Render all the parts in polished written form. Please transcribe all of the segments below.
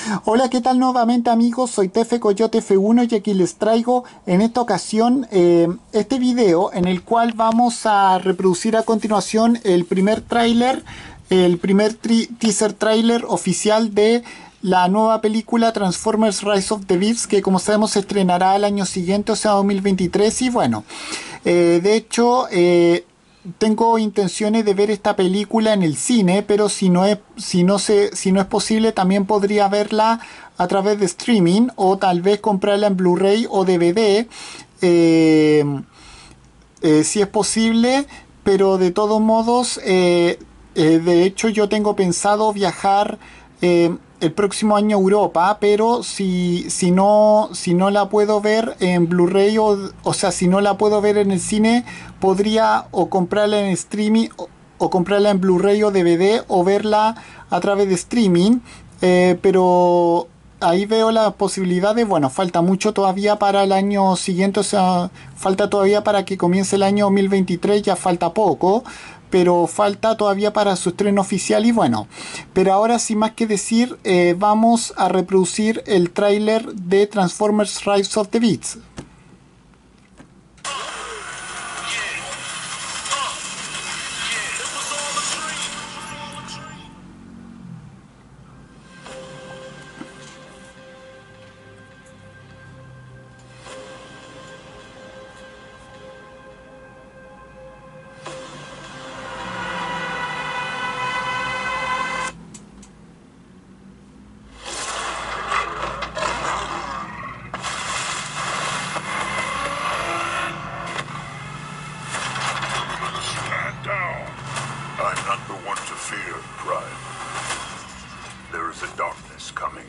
Hola, ¿qué tal nuevamente amigos? Soy Tefe Coyote F1 y aquí les traigo en esta ocasión este video en el cual vamos a reproducir a continuación el primer tráiler, teaser tráiler oficial de la nueva película Transformers Rise of the Beasts, que como sabemos se estrenará el año siguiente, o sea 2023. Y bueno, de hecho tengo intenciones de ver esta película en el cine, pero si no es posible, también podría verla a través de streaming o tal vez comprarla en Blu-ray o DVD, si es posible. Pero de todos modos, de hecho yo tengo pensado viajar el próximo año a Europa, pero si no la puedo ver en Blu-ray, o sea, si no la puedo ver en el cine, podría o comprarla en streaming o comprarla en Blu-ray o DVD o verla a través de streaming. Pero ahí veo las posibilidades. Bueno, falta mucho todavía para el año siguiente, o sea, falta todavía para que comience el año 2023, ya falta poco, pero falta todavía para su estreno oficial. Y bueno, pero ahora sin más que decir, vamos a reproducir el tráiler de Transformers Rise of the Beasts. I'm not the one to fear, Prime. There is a darkness coming.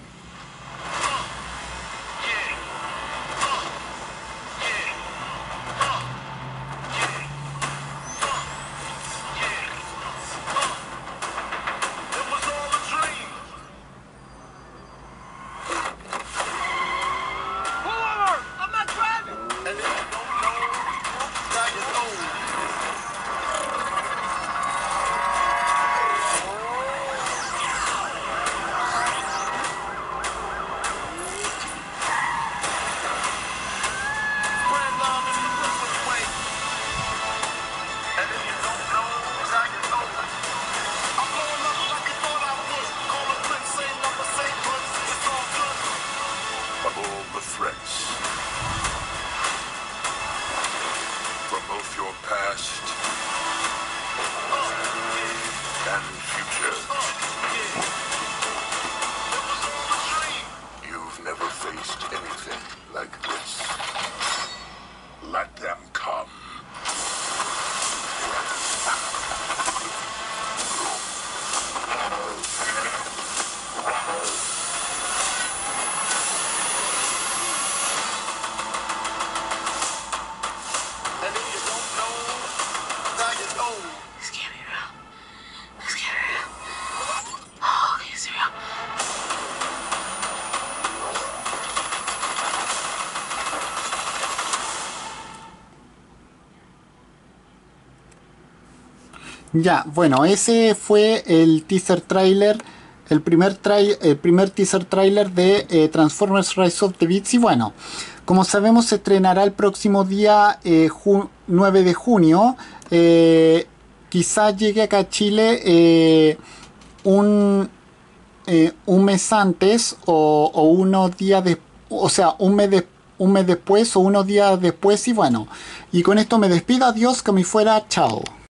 It was all a dream. Pull over! I'm not driving! And if you don't know, now you know. Of all the threats, from both your past and future, you've never faced anything like this. Let them come. Ya, bueno, ese fue el teaser trailer, el primer teaser trailer de Transformers Rise of the Beasts. Y bueno, como sabemos, se estrenará el próximo día 9 de junio. Quizás llegue acá a Chile un mes antes o unos días después, o sea, un mes después o unos días después. Y bueno, y con esto me despido. Adiós, que me fuera, chao.